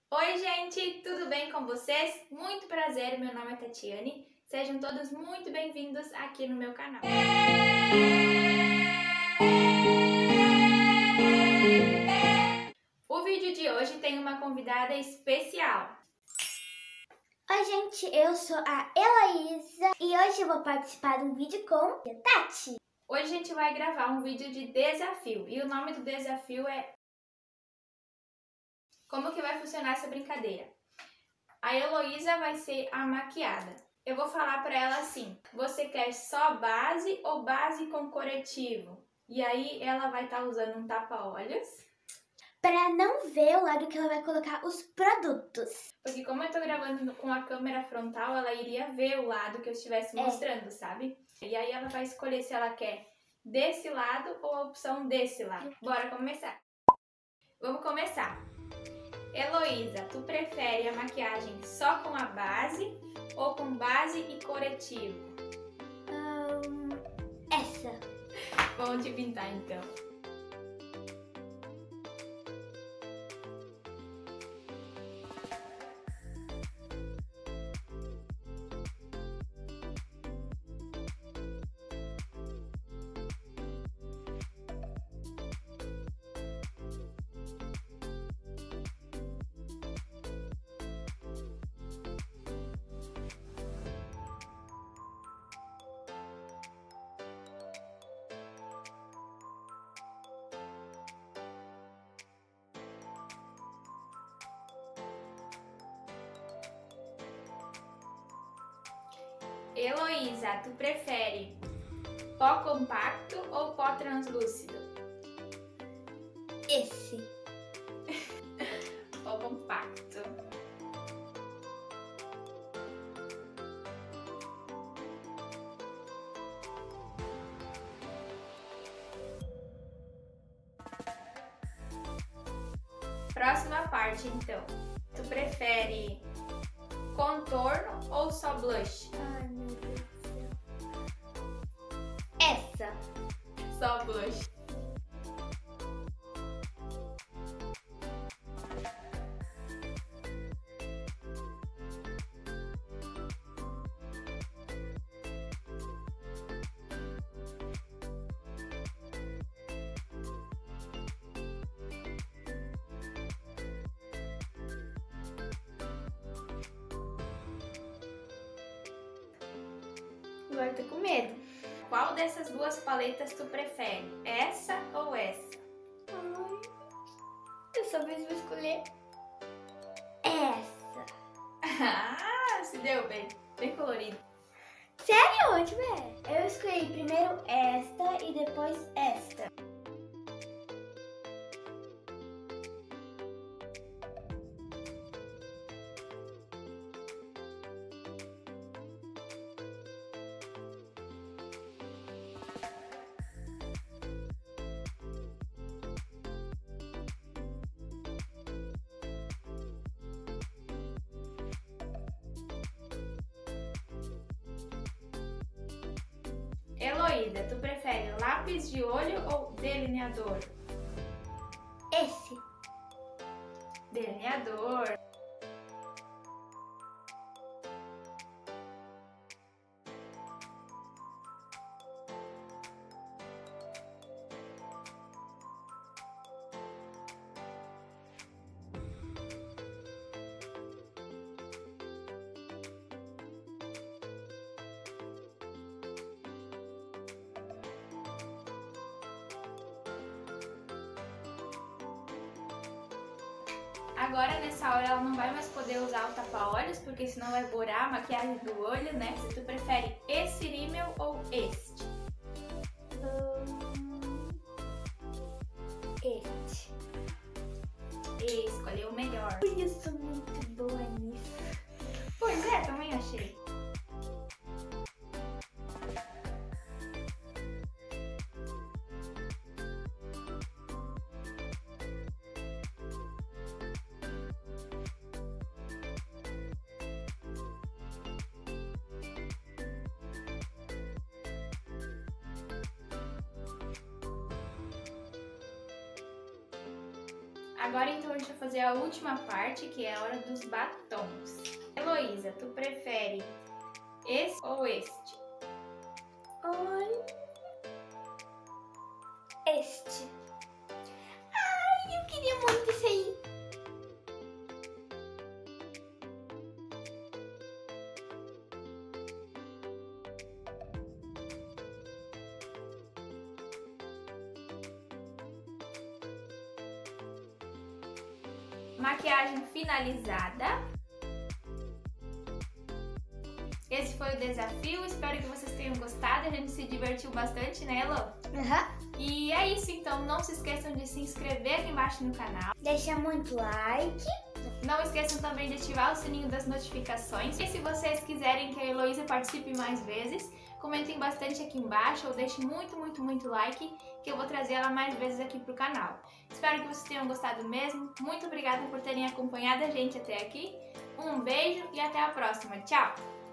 Oi, gente, tudo bem com vocês? Muito prazer, meu nome é Tatiane. Sejam todos muito bem-vindos aqui no meu canal. O vídeo de hoje tem uma convidada especial. Oi, gente, eu sou a Heloísa e hoje eu vou participar de um vídeo com a Tati. Hoje a gente vai gravar um vídeo de desafio e o nome do desafio é como que vai funcionar essa brincadeira. A Heloísa vai ser a maquiada. Eu vou falar para ela assim: você quer só base ou base com corretivo? E aí ela vai estar usando um tapa-olhos. Para não ver o lado que ela vai colocar os produtos. Porque como eu tô gravando com a câmera frontal, ela iria ver o lado que eu estivesse mostrando, sabe? E aí ela vai escolher se ela quer desse lado ou a opção desse lado. Bora começar. Vamos começar. Heloísa, tu prefere a maquiagem só com a base ou com base e corretivo? Essa. Vamos te pintar então. Heloísa, tu prefere pó compacto ou pó translúcido? Esse. Pó compacto. Próxima parte, então. Tu prefere contorno ou só blush? Ai, meu Deus do céu. Essa. Só blush. Agora eu tô com medo. Qual dessas duas paletas tu prefere? Essa ou essa? Ai, eu só vou escolher essa. Ah, se deu bem. Bem colorido. Sério? Deixa eu ver. Eu escolhi primeiro esta e depois esta. Heloísa, tu prefere lápis de olho ou delineador? Esse. Delineador. Agora, nessa hora, ela não vai mais poder usar o tapa-olhos, porque senão vai borar a maquiagem do olho, né? Se tu prefere esse rímel ou este? Este. Escolheu o melhor. Eu sou muito boa nisso. Pois é, também achei. Agora então a gente vai fazer a última parte, que é a hora dos batons. Heloísa, tu prefere esse ou este? Oi. Este. Ai, eu queria muito esse aí. Maquiagem finalizada. Esse foi o desafio, espero que vocês tenham gostado, a gente se divertiu bastante, né, Elo? E é isso, então não se esqueçam de se inscrever aqui embaixo no canal. Deixa muito like. Não esqueçam também de ativar o sininho das notificações. E se vocês quiserem que a Heloísa participe mais vezes, comentem bastante aqui embaixo ou deixem muito like, que eu vou trazer ela mais vezes aqui pro canal. Espero que vocês tenham gostado mesmo. Muito obrigada por terem acompanhado a gente até aqui. Um beijo e até a próxima. Tchau!